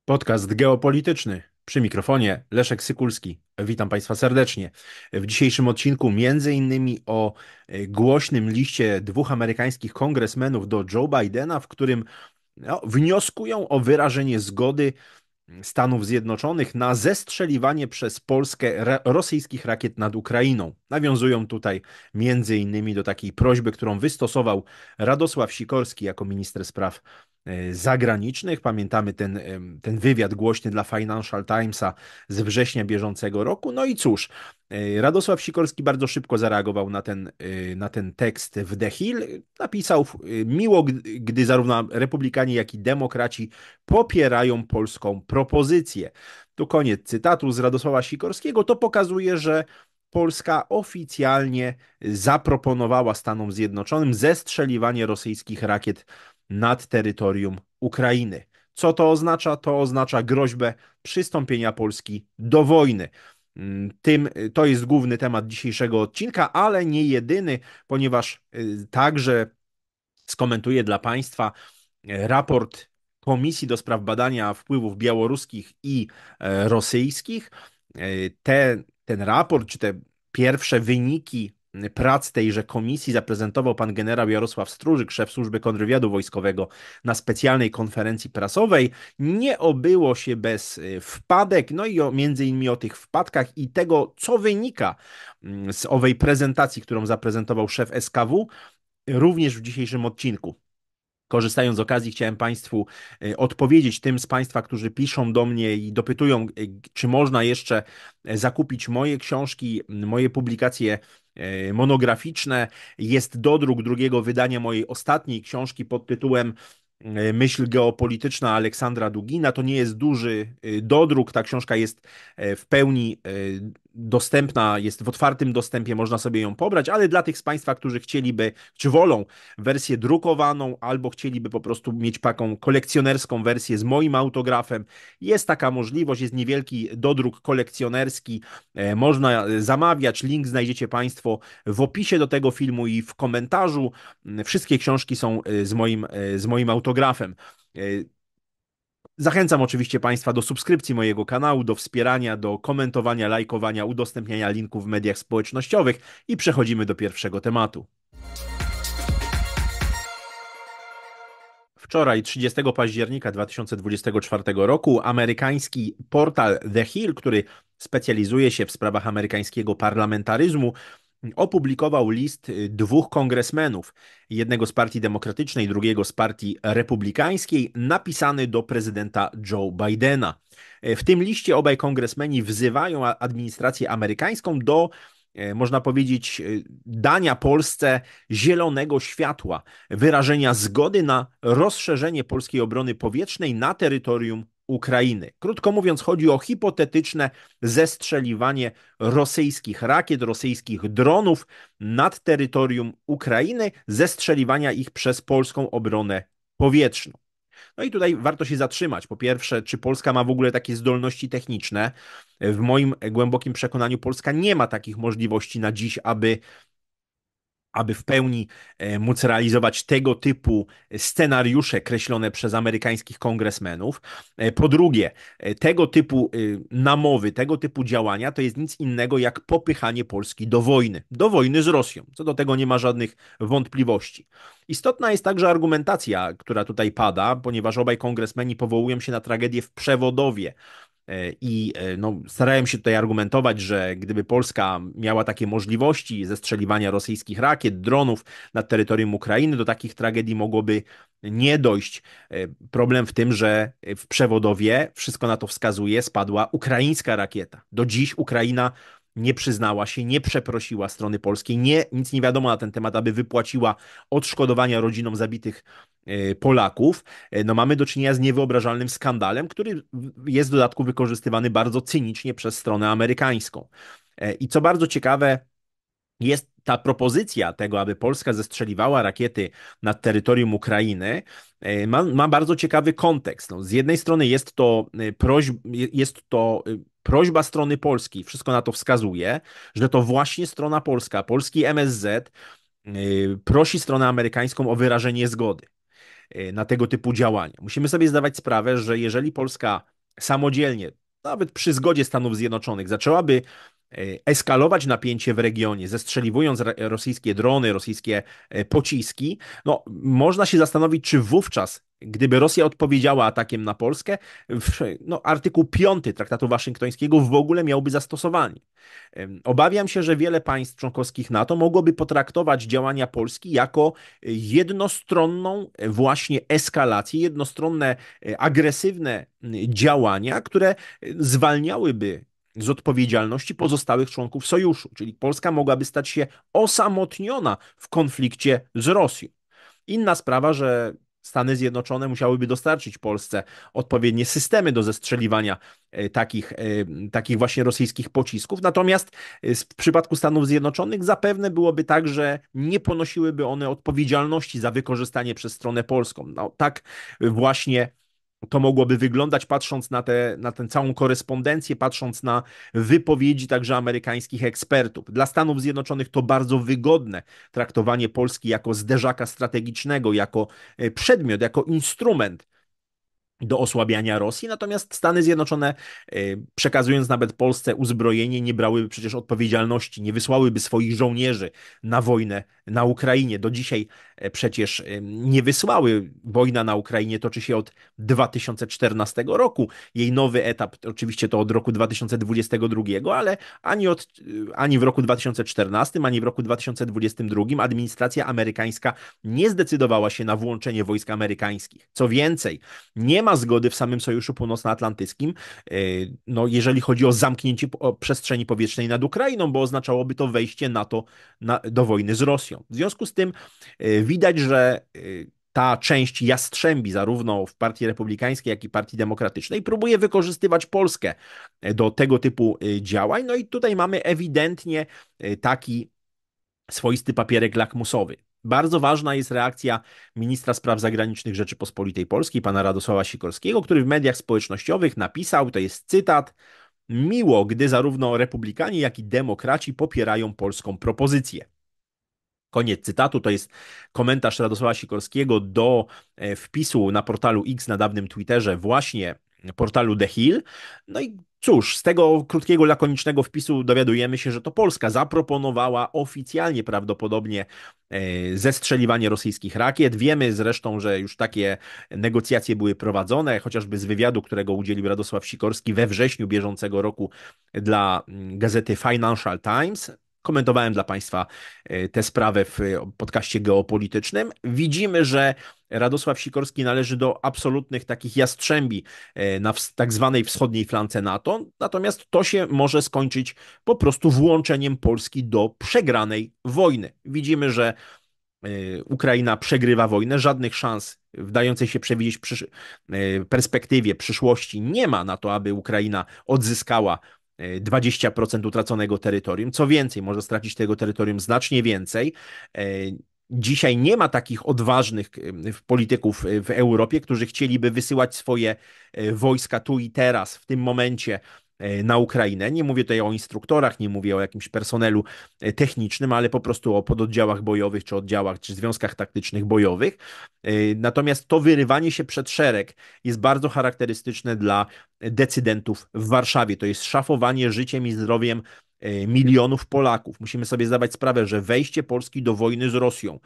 Podcast geopolityczny. Przy mikrofonie Leszek Sykulski. Witam Państwa serdecznie. W dzisiejszym odcinku między innymi o głośnym liście dwóch amerykańskich kongresmenów do Joe Bidena, w którym wnioskują o wyrażenie zgody Stanów Zjednoczonych na zestrzeliwanie przez Polskę rosyjskich rakiet nad Ukrainą. Nawiązują tutaj między innymi do takiej prośby, którą wystosował Radosław Sikorski jako minister spraw zagranicznych. Pamiętamy ten wywiad głośny dla Financial Timesa z września bieżącego roku. No i cóż, Radosław Sikorski bardzo szybko zareagował na ten tekst w The Hill. Napisał miło, gdy zarówno republikanie, jak i demokraci popierają polską propozycję. Tu koniec cytatu z Radosława Sikorskiego. To pokazuje, że Polska oficjalnie zaproponowała Stanom Zjednoczonym zestrzeliwanie rosyjskich rakiet nad terytorium Ukrainy. Co to oznacza? To oznacza groźbę przystąpienia Polski do wojny. To jest główny temat dzisiejszego odcinka, ale nie jedyny, ponieważ także skomentuję dla Państwa raport Komisji do Spraw Badania Wpływów Białoruskich i Rosyjskich. Ten raport, czy te pierwsze wyniki prac tejże komisji zaprezentował pan generał Jarosław Strużyk, szef Służby Kontrwywiadu Wojskowego, na specjalnej konferencji prasowej. Nie obyło się bez wpadek, no i między innymi o tych wpadkach i tego, co wynika z owej prezentacji, którą zaprezentował szef SKW, również w dzisiejszym odcinku. Korzystając z okazji, chciałem Państwu odpowiedzieć tym z Państwa, którzy piszą do mnie i dopytują, czy można jeszcze zakupić moje książki, moje publikacje monograficzne. Jest dodruk drugiego wydania mojej ostatniej książki pod tytułem Myśl geopolityczna Aleksandra Dugina. To nie jest duży dodruk, ta książka jest w pełni dostępna, jest w otwartym dostępie, można sobie ją pobrać, ale dla tych z Państwa, którzy chcieliby, czy wolą wersję drukowaną, albo chcieliby po prostu mieć taką kolekcjonerską wersję z moim autografem, jest taka możliwość, jest niewielki dodruk kolekcjonerski, można zamawiać, link znajdziecie Państwo w opisie do tego filmu i w komentarzu. Wszystkie książki są z moim autografem. Zachęcam oczywiście Państwa do subskrypcji mojego kanału, do wspierania, do komentowania, lajkowania, udostępniania linków w mediach społecznościowych i przechodzimy do pierwszego tematu. Wczoraj, 30 października 2024 roku, amerykański portal The Hill, który specjalizuje się w sprawach amerykańskiego parlamentaryzmu, opublikował list dwóch kongresmenów, jednego z Partii Demokratycznej, drugiego z Partii Republikańskiej, napisany do prezydenta Joe Bidena. W tym liście obaj kongresmeni wzywają administrację amerykańską do, można powiedzieć, dania Polsce zielonego światła, wyrażenia zgody na rozszerzenie polskiej obrony powietrznej na terytorium Ukrainy. Krótko mówiąc, chodzi o hipotetyczne zestrzeliwanie rosyjskich rakiet, rosyjskich dronów nad terytorium Ukrainy, zestrzeliwania ich przez polską obronę powietrzną. No i tutaj warto się zatrzymać. Po pierwsze, czy Polska ma w ogóle takie zdolności techniczne? W moim głębokim przekonaniu Polska nie ma takich możliwości na dziś, aby w pełni móc realizować tego typu scenariusze kreślone przez amerykańskich kongresmenów. Po drugie, tego typu namowy, tego typu działania to jest nic innego jak popychanie Polski do wojny z Rosją. Co do tego nie ma żadnych wątpliwości. Istotna jest także argumentacja, która tutaj pada, ponieważ obaj kongresmeni powołują się na tragedię w Przewodowie. I no, starałem się tutaj argumentować, że gdyby Polska miała takie możliwości zestrzeliwania rosyjskich rakiet, dronów nad terytorium Ukrainy, do takich tragedii mogłoby nie dojść. Problem w tym, że w Przewodowie, wszystko na to wskazuje, spadła ukraińska rakieta. Do dziś Ukraina nie przyznała się, nie przeprosiła strony polskiej, nic nie wiadomo na ten temat, aby wypłaciła odszkodowania rodzinom zabitych Polaków. No mamy do czynienia z niewyobrażalnym skandalem, który jest w dodatku wykorzystywany bardzo cynicznie przez stronę amerykańską. I co bardzo ciekawe, jest ta propozycja tego, aby Polska zestrzeliwała rakiety nad terytorium Ukrainy, ma bardzo ciekawy kontekst. No, z jednej strony jest to prośba strony polskiej, wszystko na to wskazuje, że to właśnie strona polska, polski MSZ prosi stronę amerykańską o wyrażenie zgody na tego typu działania. Musimy sobie zdawać sprawę, że jeżeli Polska samodzielnie, nawet przy zgodzie Stanów Zjednoczonych, zaczęłaby eskalować napięcie w regionie, zestrzeliwując rosyjskie drony, rosyjskie pociski, no, można się zastanowić, czy wówczas, gdyby Rosja odpowiedziała atakiem na Polskę, no, artykuł 5 Traktatu Waszyngtońskiego w ogóle miałby zastosowanie. Obawiam się, że wiele państw członkowskich NATO mogłoby potraktować działania Polski jako jednostronną właśnie eskalację, jednostronne, agresywne działania, które zwalniałyby z odpowiedzialności pozostałych członków sojuszu, czyli Polska mogłaby stać się osamotniona w konflikcie z Rosją. Inna sprawa, że Stany Zjednoczone musiałyby dostarczyć Polsce odpowiednie systemy do zestrzeliwania takich właśnie rosyjskich pocisków. Natomiast w przypadku Stanów Zjednoczonych zapewne byłoby tak, że nie ponosiłyby one odpowiedzialności za wykorzystanie przez stronę polską. No, tak właśnie to mogłoby wyglądać, patrząc na tę całą korespondencję, patrząc na wypowiedzi także amerykańskich ekspertów. Dla Stanów Zjednoczonych to bardzo wygodne traktowanie Polski jako zderzaka strategicznego, jako przedmiot, jako instrument do osłabiania Rosji, natomiast Stany Zjednoczone, przekazując nawet Polsce uzbrojenie, nie brałyby przecież odpowiedzialności, nie wysłałyby swoich żołnierzy na wojnę na Ukrainie. Do dzisiaj przecież nie wysłały. Wojna na Ukrainie toczy się od 2014 roku. Jej nowy etap, oczywiście to od roku 2022, ale ani w roku 2014, ani w roku 2022 administracja amerykańska nie zdecydowała się na włączenie wojsk amerykańskich. Co więcej, nie ma zgody w samym Sojuszu Północnoatlantyckim, no, jeżeli chodzi o zamknięcie przestrzeni powietrznej nad Ukrainą, bo oznaczałoby to wejście NATO do wojny z Rosją. W związku z tym widać, że ta część jastrzębi, zarówno w Partii Republikańskiej, jak i Partii Demokratycznej, próbuje wykorzystywać Polskę do tego typu działań. No i tutaj mamy ewidentnie taki swoisty papierek lakmusowy. Bardzo ważna jest reakcja ministra spraw zagranicznych Rzeczypospolitej Polskiej, pana Radosława Sikorskiego, który w mediach społecznościowych napisał, to jest cytat: miło, gdy zarówno republikanie, jak i demokraci popierają polską propozycję. Koniec cytatu, to jest komentarz Radosława Sikorskiego do wpisu na portalu X, na dawnym Twitterze, właśnie portalu The Hill. No i cóż, z tego krótkiego, lakonicznego wpisu dowiadujemy się, że to Polska zaproponowała oficjalnie prawdopodobnie zestrzeliwanie rosyjskich rakiet. Wiemy zresztą, że już takie negocjacje były prowadzone, chociażby z wywiadu, którego udzielił Radosław Sikorski we wrześniu bieżącego roku dla gazety Financial Times. Komentowałem dla Państwa tę sprawę w podcaście geopolitycznym. Widzimy, że Radosław Sikorski należy do absolutnych takich jastrzębi na tak zwanej wschodniej flance NATO, natomiast to się może skończyć po prostu włączeniem Polski do przegranej wojny. Widzimy, że Ukraina przegrywa wojnę, żadnych szans w dającej się przewidzieć perspektywie przyszłości nie ma na to, aby Ukraina odzyskała 20% utraconego terytorium. Co więcej, może stracić tego terytorium znacznie więcej. Dzisiaj nie ma takich odważnych polityków w Europie, którzy chcieliby wysyłać swoje wojska tu i teraz, w tym momencie na Ukrainę. Nie mówię tutaj o instruktorach, nie mówię o jakimś personelu technicznym, ale po prostu o pododdziałach bojowych, czy oddziałach, czy związkach taktycznych bojowych. Natomiast to wyrywanie się przed szereg jest bardzo charakterystyczne dla decydentów w Warszawie. To jest szafowanie życiem i zdrowiem milionów Polaków. Musimy sobie zdawać sprawę, że wejście Polski do wojny z Rosją,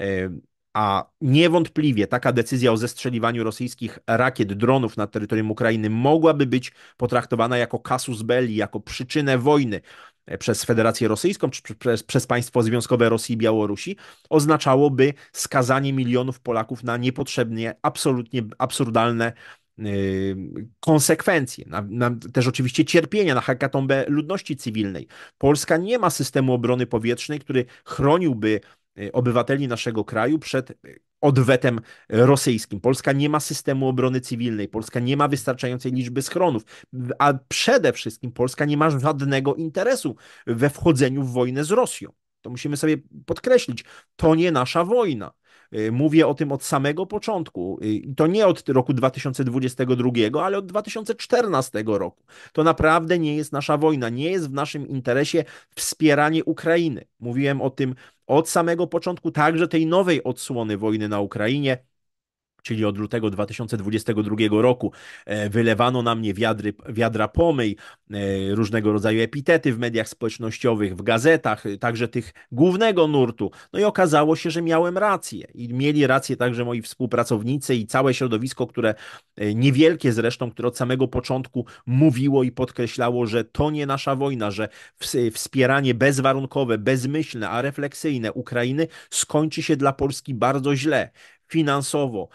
a niewątpliwie taka decyzja o zestrzeliwaniu rosyjskich rakiet, dronów na terytorium Ukrainy mogłaby być potraktowana jako casus belli, jako przyczynę wojny przez Federację Rosyjską, czy przez państwo związkowe Rosji i Białorusi, oznaczałoby skazanie milionów Polaków na niepotrzebnie, absolutnie absurdalne konsekwencje, też oczywiście cierpienia, na hekatombę ludności cywilnej. Polska nie ma systemu obrony powietrznej, który chroniłby obywateli naszego kraju przed odwetem rosyjskim. Polska nie ma systemu obrony cywilnej, Polska nie ma wystarczającej liczby schronów, a przede wszystkim Polska nie ma żadnego interesu we wchodzeniu w wojnę z Rosją. To musimy sobie podkreślić. To nie nasza wojna. Mówię o tym od samego początku. I to nie od roku 2022, ale od 2014 roku. To naprawdę nie jest nasza wojna. Nie jest w naszym interesie wspieranie Ukrainy. Mówiłem o tym od samego początku, także tej nowej odsłony wojny na Ukrainie. czyli od lutego 2022 roku, wylewano na mnie wiadra pomyj, różnego rodzaju epitety w mediach społecznościowych, w gazetach, także tych głównego nurtu. No i okazało się, że miałem rację. I mieli rację także moi współpracownicy i całe środowisko, które niewielkie zresztą, które od samego początku mówiło i podkreślało, że to nie nasza wojna, że wspieranie bezwarunkowe, bezmyślne, a refleksyjne Ukrainy skończy się dla Polski bardzo źle finansowo,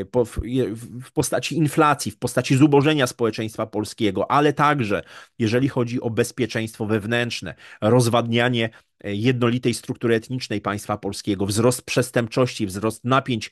w postaci inflacji, w postaci zubożenia społeczeństwa polskiego, ale także jeżeli chodzi o bezpieczeństwo wewnętrzne, rozwadnianie jednolitej struktury etnicznej państwa polskiego, wzrost przestępczości, wzrost napięć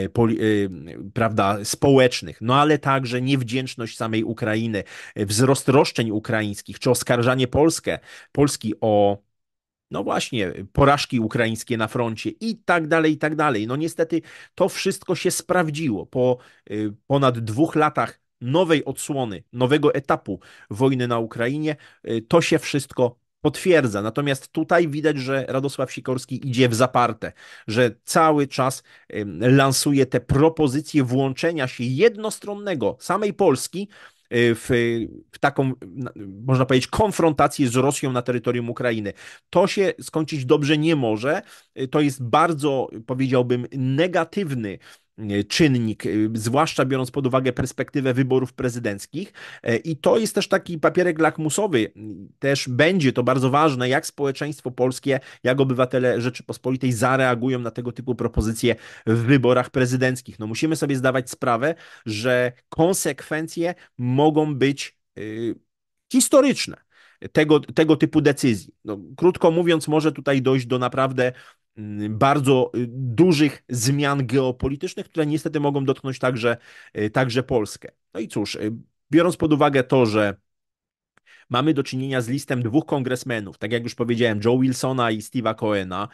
prawda, społecznych, no ale także niewdzięczność samej Ukrainy, wzrost roszczeń ukraińskich, czy oskarżanie Polski o no właśnie, porażki ukraińskie na froncie i tak dalej, i tak dalej. No niestety to wszystko się sprawdziło. Po ponad 2 latach nowej odsłony, nowego etapu wojny na Ukrainie, to się wszystko potwierdza. Natomiast tutaj widać, że Radosław Sikorski idzie w zaparte, że cały czas lansuje te propozycje włączenia się jednostronnego samej Polski w, w taką, można powiedzieć, konfrontację z Rosją na terytorium Ukrainy. To się skończyć dobrze nie może. To jest bardzo, powiedziałbym, negatywny czynnik, zwłaszcza biorąc pod uwagę perspektywę wyborów prezydenckich. I to jest też taki papierek lakmusowy. Też będzie to bardzo ważne, jak społeczeństwo polskie, jak obywatele Rzeczypospolitej zareagują na tego typu propozycje w wyborach prezydenckich. No musimy sobie zdawać sprawę, że konsekwencje mogą być historyczne tego typu decyzji. No, krótko mówiąc, może tutaj dojść do naprawdę bardzo dużych zmian geopolitycznych, które niestety mogą dotknąć także Polskę. No i cóż, biorąc pod uwagę to, że mamy do czynienia z listem dwóch kongresmenów, tak jak już powiedziałem, Joe Wilsona i Steve'a Cohena.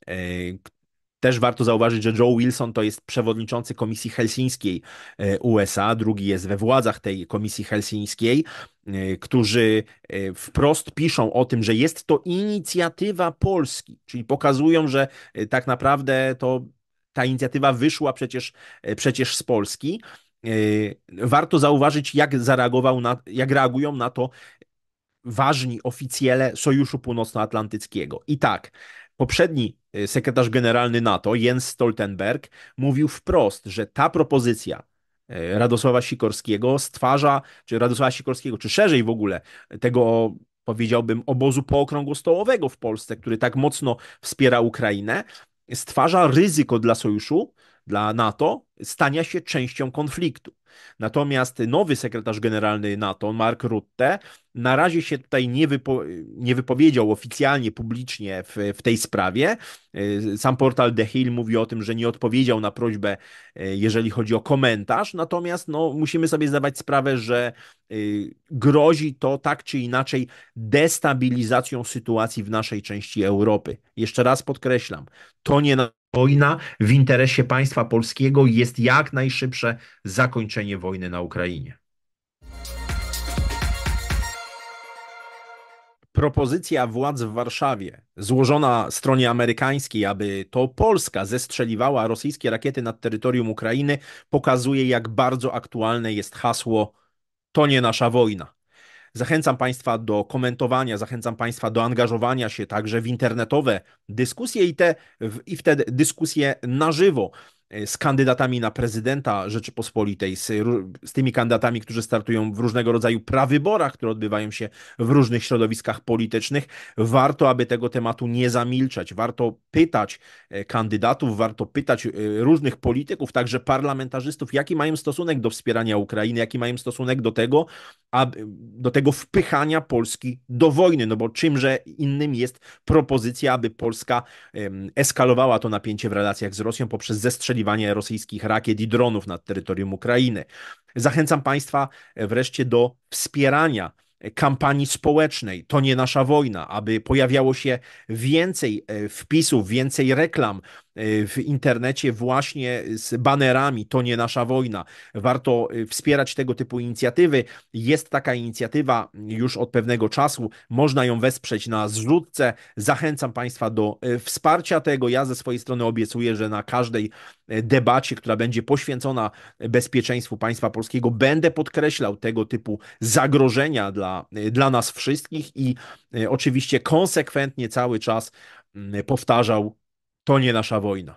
Też warto zauważyć, że Joe Wilson to jest przewodniczący Komisji Helsińskiej USA, drugi jest we władzach tej Komisji Helsińskiej, którzy wprost piszą o tym, że jest to inicjatywa Polski, czyli pokazują, że tak naprawdę ta inicjatywa wyszła przecież z Polski. Warto zauważyć, jak reagują na to ważni oficjele Sojuszu Północnoatlantyckiego. I tak, poprzedni sekretarz generalny NATO, Jens Stoltenberg, mówił wprost, że ta propozycja Radosława Sikorskiego czy szerzej w ogóle tego, powiedziałbym, obozu pookrągłostołowego w Polsce, który tak mocno wspiera Ukrainę, stwarza ryzyko dla Sojuszu, dla NATO, stania się częścią konfliktu. Natomiast nowy sekretarz generalny NATO, Mark Rutte, na razie się tutaj nie wypowiedział oficjalnie, publicznie w tej sprawie. Sam portal The Hill mówi o tym, że nie odpowiedział na prośbę, jeżeli chodzi o komentarz, natomiast no, musimy sobie zdawać sprawę, że grozi to tak czy inaczej destabilizacją sytuacji w naszej części Europy. Jeszcze raz podkreślam, to nie wojna, w interesie państwa polskiego jest jak najszybsze zakończenie wojny na Ukrainie. Propozycja władz w Warszawie, złożona stronie amerykańskiej, aby to Polska zestrzeliwała rosyjskie rakiety nad terytorium Ukrainy, pokazuje, jak bardzo aktualne jest hasło „to nie nasza wojna”. Zachęcam Państwa do komentowania, zachęcam Państwa do angażowania się także w internetowe dyskusje i te dyskusje na żywo z kandydatami na prezydenta Rzeczypospolitej, z tymi kandydatami, którzy startują w różnego rodzaju prawyborach, które odbywają się w różnych środowiskach politycznych. Warto, aby tego tematu nie zamilczać. Warto pytać kandydatów, warto pytać różnych polityków, także parlamentarzystów, jaki mają stosunek do wspierania Ukrainy, jaki mają stosunek do tego wpychania Polski do wojny, no bo czymże innym jest propozycja, aby Polska eskalowała to napięcie w relacjach z Rosją poprzez zestrzeliwanie rosyjskich rakiet i dronów nad terytorium Ukrainy. Zachęcam Państwa wreszcie do wspierania kampanii społecznej „To nie nasza wojna”, aby pojawiało się więcej wpisów, więcej reklam w internecie właśnie z banerami "To nie nasza wojna". Warto wspierać tego typu inicjatywy. Jest taka inicjatywa już od pewnego czasu. Można ją wesprzeć na zrzutce. Zachęcam Państwa do wsparcia tego. Ja ze swojej strony obiecuję, że na każdej debacie, która będzie poświęcona bezpieczeństwu państwa polskiego, będę podkreślał tego typu zagrożenia dla nas wszystkich i oczywiście konsekwentnie cały czas powtarzał: to nie nasza wojna.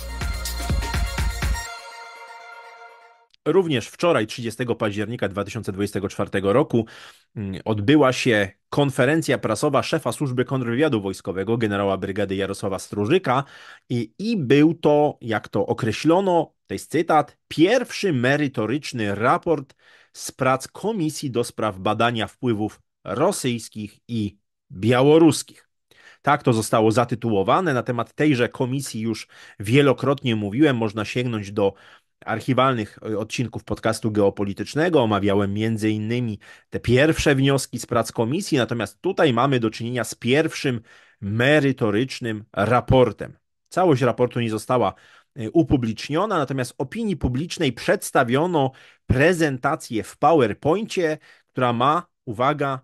Również wczoraj, 30 października 2024 roku, odbyła się konferencja prasowa szefa służby kontrwywiadu wojskowego, generała brygady Jarosława Strużyka, i był to, jak to określono, to jest cytat, pierwszy merytoryczny raport z prac Komisji do spraw badania wpływów rosyjskich i białoruskich. Tak to zostało zatytułowane. Na temat tejże komisji już wielokrotnie mówiłem. Można sięgnąć do archiwalnych odcinków podcastu geopolitycznego. Omawiałem między innymi te pierwsze wnioski z prac komisji, natomiast tutaj mamy do czynienia z pierwszym merytorycznym raportem. Całość raportu nie została upubliczniona, natomiast opinii publicznej przedstawiono prezentację w PowerPoincie, która ma, uwaga,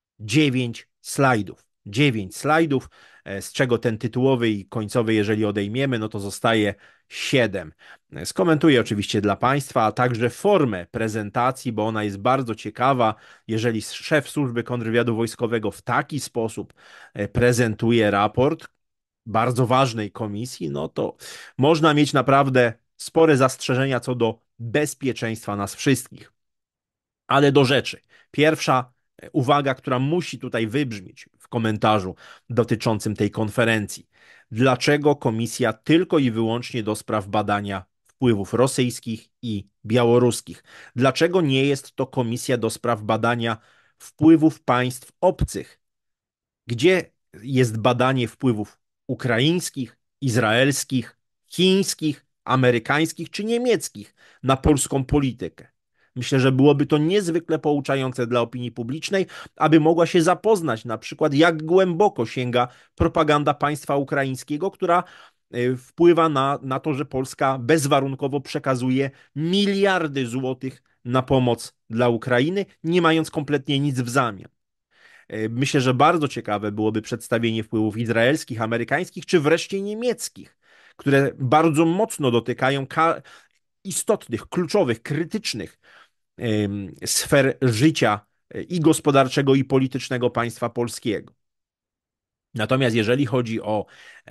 9 slajdów. 9 slajdów, z czego ten tytułowy i końcowy, jeżeli odejmiemy, no to zostaje 7. Skomentuję oczywiście dla Państwa, a także formę prezentacji, bo ona jest bardzo ciekawa. Jeżeli szef służby kontrwywiadu wojskowego w taki sposób prezentuje raport bardzo ważnej komisji, no to można mieć naprawdę spore zastrzeżenia co do bezpieczeństwa nas wszystkich. Ale do rzeczy. Pierwsza uwaga, która musi tutaj wybrzmieć w komentarzu dotyczącym tej konferencji. Dlaczego komisja tylko i wyłącznie do spraw badania wpływów rosyjskich i białoruskich? Dlaczego nie jest to komisja do spraw badania wpływów państw obcych? Gdzie jest badanie wpływów ukraińskich, izraelskich, chińskich, amerykańskich czy niemieckich na polską politykę? Myślę, że byłoby to niezwykle pouczające dla opinii publicznej, aby mogła się zapoznać na przykład, jak głęboko sięga propaganda państwa ukraińskiego, która wpływa na to, że Polska bezwarunkowo przekazuje miliardy złotych na pomoc dla Ukrainy, nie mając kompletnie nic w zamian. Myślę, że bardzo ciekawe byłoby przedstawienie wpływów izraelskich, amerykańskich czy wreszcie niemieckich, które bardzo mocno dotykają istotnych, kluczowych, krytycznych sfer życia i gospodarczego, i politycznego państwa polskiego. Natomiast jeżeli chodzi o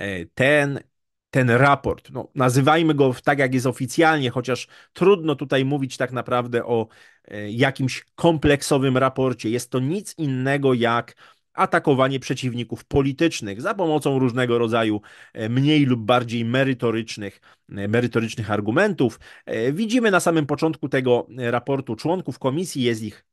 ten raport, no, nazywajmy go tak, jak jest oficjalnie, chociaż trudno tutaj mówić tak naprawdę o jakimś kompleksowym raporcie. Jest to nic innego jak atakowanie przeciwników politycznych za pomocą różnego rodzaju mniej lub bardziej merytorycznych argumentów. Widzimy na samym początku tego raportu członków komisji, jest ich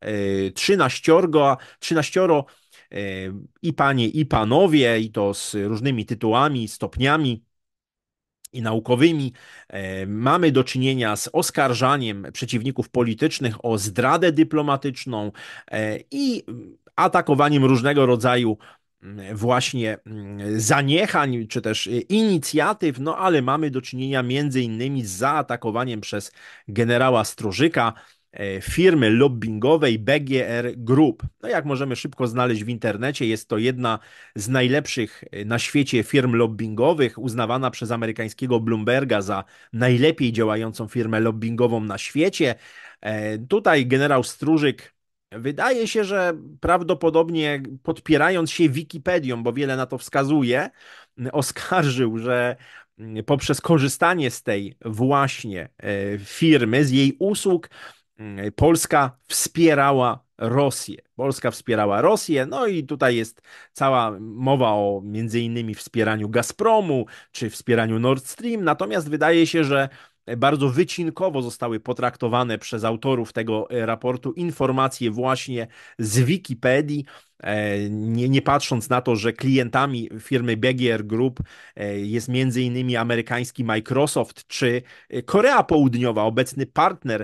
13, i panie, i panowie, i to z różnymi tytułami, stopniami i naukowymi. Mamy do czynienia z oskarżaniem przeciwników politycznych o zdradę dyplomatyczną i atakowaniem różnego rodzaju właśnie zaniechań, czy też inicjatyw, no ale mamy do czynienia między innymi z zaatakowaniem przez generała Strużyka firmy lobbingowej BGR Group. No jak możemy szybko znaleźć w internecie, jest to jedna z najlepszych na świecie firm lobbingowych, uznawana przez amerykańskiego Bloomberga za najlepiej działającą firmę lobbingową na świecie. Tutaj generał Strużyk wydaje się, że prawdopodobnie podpierając się Wikipedią, bo wiele na to wskazuje, oskarżył, że poprzez korzystanie z tej właśnie firmy, z jej usług, Polska wspierała Rosję. Polska wspierała Rosję, no i tutaj jest cała mowa o między innymi wspieraniu Gazpromu, czy wspieraniu Nord Stream, natomiast wydaje się, że bardzo wycinkowo zostały potraktowane przez autorów tego raportu informacje właśnie z Wikipedii, nie patrząc na to, że klientami firmy BGR Group jest między innymi amerykański Microsoft czy Korea Południowa, obecny partner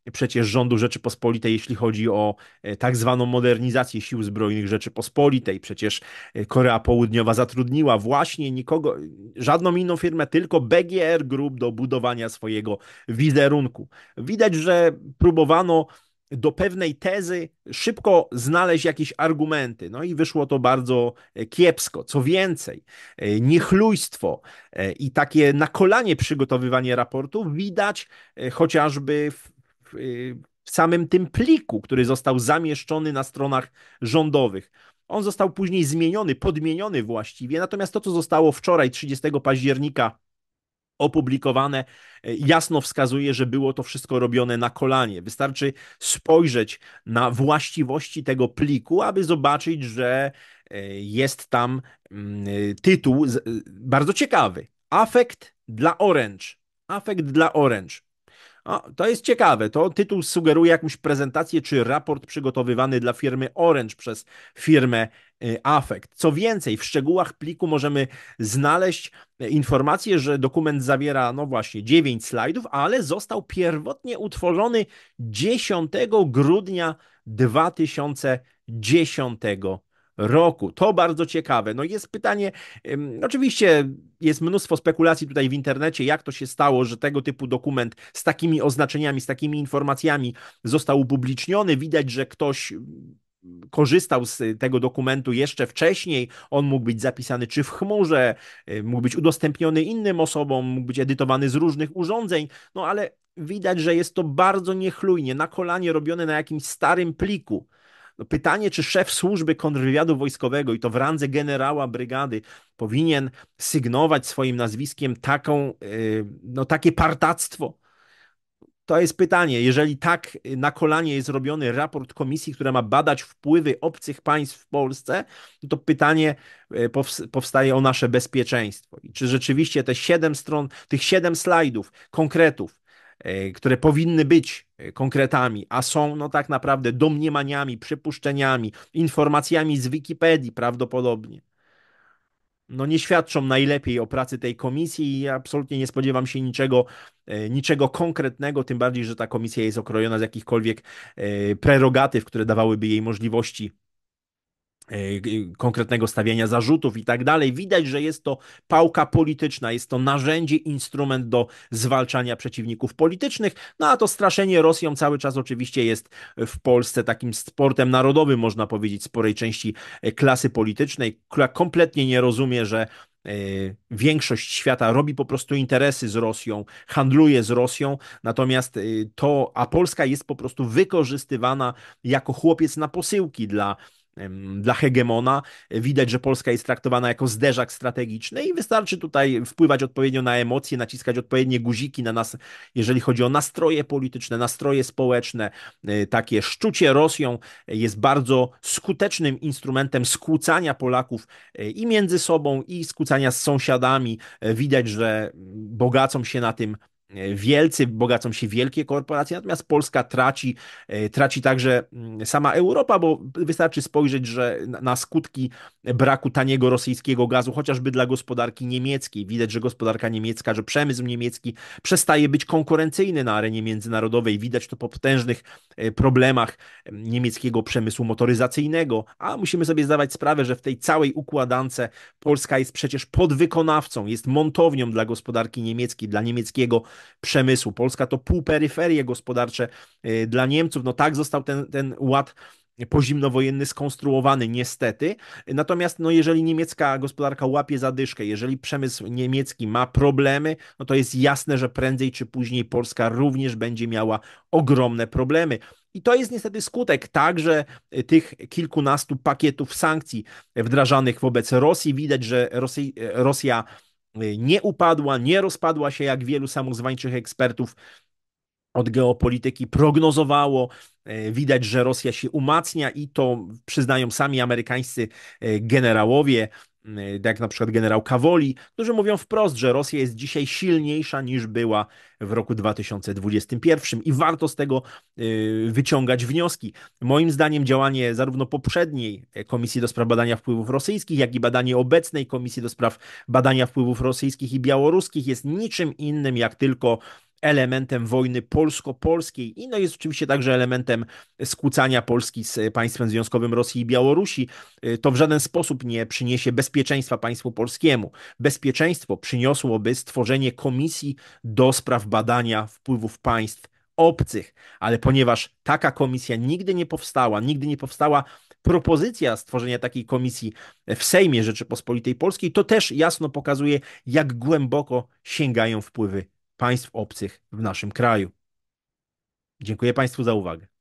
przecież rządu Rzeczypospolitej, jeśli chodzi o tak zwaną modernizację sił zbrojnych Rzeczypospolitej. Przecież Korea Południowa zatrudniła właśnie nikogo, żadną inną firmę, tylko BGR Group do budowania swojego wizerunku. Widać, że próbowano do pewnej tezy szybko znaleźć jakieś argumenty. No i wyszło to bardzo kiepsko. Co więcej, niechlujstwo i takie na kolanie przygotowywanie raportów widać chociażby w samym tym pliku, który został zamieszczony na stronach rządowych. On został później zmieniony, podmieniony właściwie, natomiast to, co zostało wczoraj, 30 października, opublikowane, jasno wskazuje, że było to wszystko robione na kolanie. Wystarczy spojrzeć na właściwości tego pliku, aby zobaczyć, że jest tam tytuł bardzo ciekawy. Afekt dla Orange. Afekt dla Orange. O, to jest ciekawe. To tytuł sugeruje jakąś prezentację czy raport przygotowywany dla firmy Orange przez firmę Affect. Co więcej, w szczegółach pliku możemy znaleźć informację, że dokument zawiera, no właśnie, 9 slajdów, ale został pierwotnie utworzony 10 grudnia 2010 roku. To bardzo ciekawe. No jest pytanie, oczywiście jest mnóstwo spekulacji tutaj w internecie, jak to się stało, że tego typu dokument z takimi oznaczeniami, z takimi informacjami został upubliczniony. Widać, że ktoś korzystał z tego dokumentu jeszcze wcześniej. On mógł być zapisany czy w chmurze, mógł być udostępniony innym osobom, mógł być edytowany z różnych urządzeń, no ale widać, że jest to bardzo niechlujnie, na kolanie robione na jakimś starym pliku. No pytanie, czy szef służby kontrwywiadu wojskowego i to w randze generała brygady powinien sygnować swoim nazwiskiem no, takie partactwo? To jest pytanie. Jeżeli tak na kolanie jest robiony raport komisji, która ma badać wpływy obcych państw w Polsce, no to pytanie powstaje o nasze bezpieczeństwo. I czy rzeczywiście te 7 stron, tych 7 slajdów, konkretów, które powinny być konkretami, a są no tak naprawdę domniemaniami, przypuszczeniami, informacjami z Wikipedii prawdopodobnie, no nie świadczą najlepiej o pracy tej komisji i absolutnie nie spodziewam się niczego konkretnego, tym bardziej, że ta komisja jest okrojona z jakichkolwiek prerogatyw, które dawałyby jej możliwości konkretnego stawiania zarzutów i tak dalej. Widać, że jest to pałka polityczna, jest to narzędzie, instrument do zwalczania przeciwników politycznych, no a to straszenie Rosją cały czas oczywiście jest w Polsce takim sportem narodowym, można powiedzieć, sporej części klasy politycznej, która kompletnie nie rozumie, że większość świata robi po prostu interesy z Rosją, handluje z Rosją, natomiast a Polska jest po prostu wykorzystywana jako chłopiec na posyłki dla hegemona. Widać, że Polska jest traktowana jako zderzak strategiczny i wystarczy tutaj wpływać odpowiednio na emocje, naciskać odpowiednie guziki na nas, jeżeli chodzi o nastroje polityczne, nastroje społeczne. Takie szczucie Rosją jest bardzo skutecznym instrumentem skłócania Polaków i między sobą, i skłócania z sąsiadami. Widać, że bogacą się na tym wielcy, bogacą się wielkie korporacje, natomiast Polska traci także sama Europa, bo wystarczy spojrzeć, że na skutki braku taniego rosyjskiego gazu, chociażby dla gospodarki niemieckiej. Widać, że gospodarka niemiecka, że przemysł niemiecki przestaje być konkurencyjny na arenie międzynarodowej. Widać to po potężnych problemach niemieckiego przemysłu motoryzacyjnego, a musimy sobie zdawać sprawę, że w tej całej układance Polska jest przecież podwykonawcą, jest montownią dla gospodarki niemieckiej, dla niemieckiego przemysłu. Polska to półperyferie gospodarcze dla Niemców. No tak został ten ład pozimnowojenny skonstruowany, niestety. Natomiast no, jeżeli niemiecka gospodarka łapie zadyszkę, jeżeli przemysł niemiecki ma problemy, no to jest jasne, że prędzej czy później Polska również będzie miała ogromne problemy. I to jest niestety skutek także tych kilkunastu pakietów sankcji wdrażanych wobec Rosji. Widać, że Rosja nie upadła, nie rozpadła się, jak wielu samozwańczych ekspertów od geopolityki prognozowało. Widać, że Rosja się umacnia i to przyznają sami amerykańscy generałowie, jak na przykład generał Cavoli, którzy mówią wprost, że Rosja jest dzisiaj silniejsza niż była w roku 2021 i warto z tego wyciągać wnioski. Moim zdaniem działanie zarówno poprzedniej Komisji do Spraw Badania Wpływów Rosyjskich, jak i badanie obecnej Komisji do Spraw Badania Wpływów Rosyjskich i Białoruskich jest niczym innym jak tylko elementem wojny polsko-polskiej i no jest oczywiście także elementem skłócania Polski z państwem związkowym Rosji i Białorusi. To w żaden sposób nie przyniesie bezpieczeństwa państwu polskiemu. Bezpieczeństwo przyniosłoby stworzenie komisji do spraw badania wpływów państw obcych, ale ponieważ taka komisja nigdy nie powstała propozycja stworzenia takiej komisji w Sejmie Rzeczypospolitej Polskiej, to też jasno pokazuje, jak głęboko sięgają wpływy państw obcych w naszym kraju. Dziękuję Państwu za uwagę.